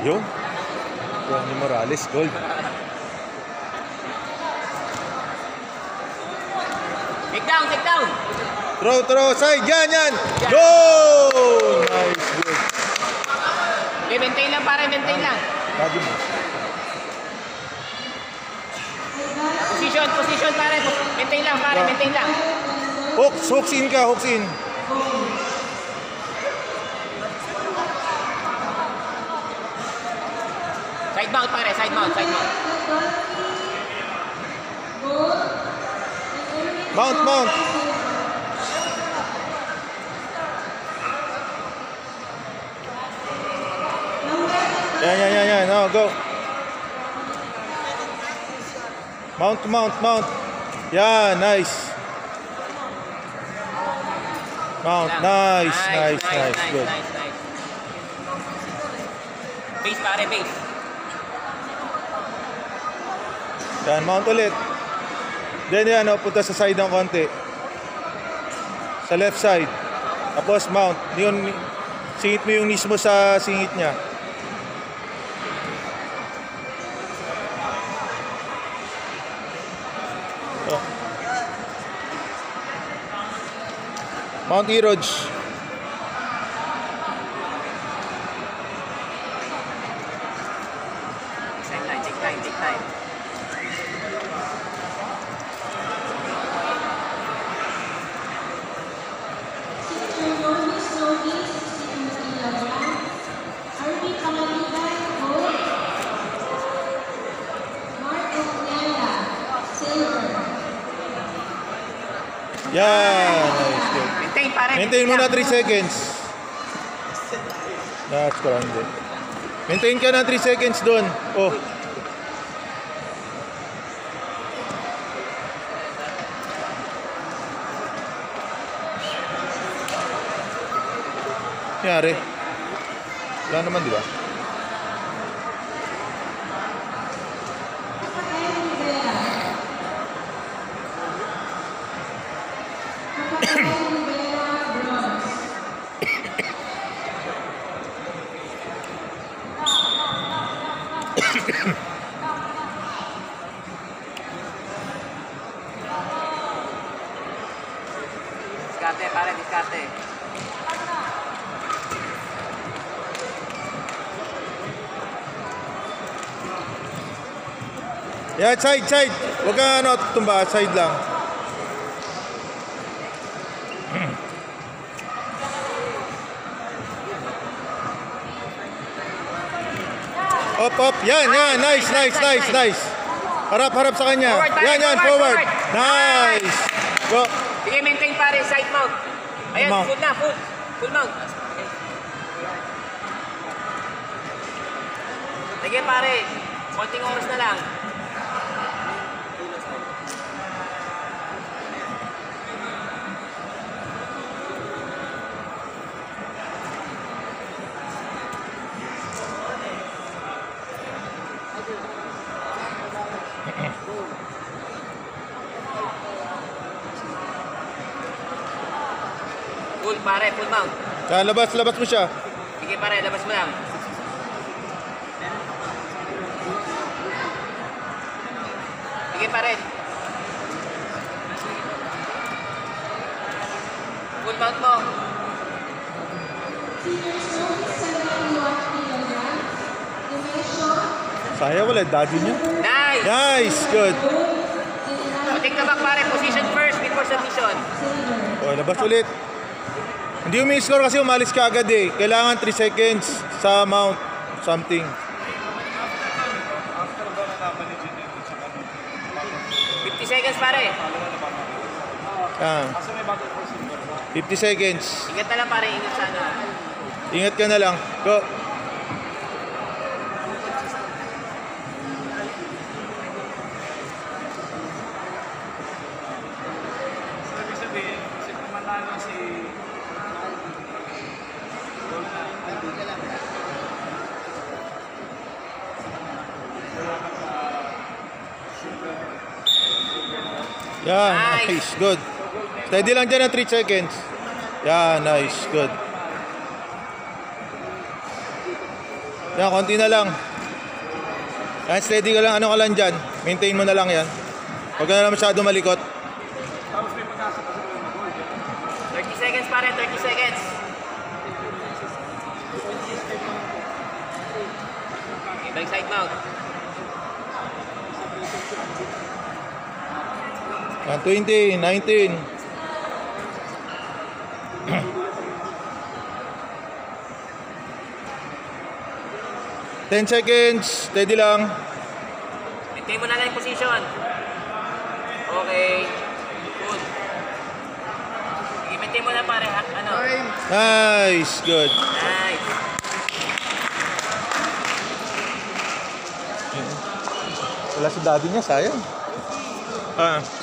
Yun. Ronnie Morales, gold. Take down, take down. Throw, side. Yan. Go! Nice, good. Okay, maintain lang pare, maintain lang. Lagi mo. Position pare. Maintain lang pare, maintain lang. Hooks in ka, hooks in. Side mount pare, side mount. Mount. Yan. No, go. Mount. Yeah, nice. Mount, nice. Good. Nice. Base pare, base. Yan, mount ulit. Then yan, punta sa side ng konti. Sa left side. Tapos mount. Yun, singit mo yung knees mo sa singit niya. Oh. Mount E-Rodge. Take time. Yeah, nice, good. Maintain pare. Maintain mo na 3 seconds. That's correct. Maintain ka na 3 seconds doon. Oh. Nangyari? Wala naman, di ba? Diskarte pare, diskarte. Yeah, side. Huwag ka tumba, side lang. Up. Yan. Nice. Harap sa kanya. Yan, forward. Nice. Go. Sige, maintain pare, side mount. Ayan, Mount. full mount. Sige pare, konting oras na lang. Full mount. Labas mo siya. Sige pare, labas mo lang. Sige pare. Full mount mo. Sayang wala, daddy niya. Nice, good. Take the back pare, position first before submission. O, labas ulit. Hindi umi-score kasi umalis ka agad eh. Kailangan 3 seconds sa mount something. 50 seconds pare. 50 seconds. Ingat na lang pare, ingat sana. Ingat ka na lang. Go. Yeah, nice. Good. Steady lang dyan ng 3 seconds. Yeah, nice. Good. Yan, konti na lang. Yan, steady ka lang. Ano ka lang dyan. Maintain mo na lang yan. Huwag ka na lang masyado malikot. 30 seconds pare, 30 seconds. Okay, balik side mount. Yan, 20, 19. Ten seconds. Steady lang. Maintain mo na lang yung position. Okay. Good. Sige, maintain mo na pare. Ano? Nice. Good. Nice. Wala si daddy niya, sayang. Ah.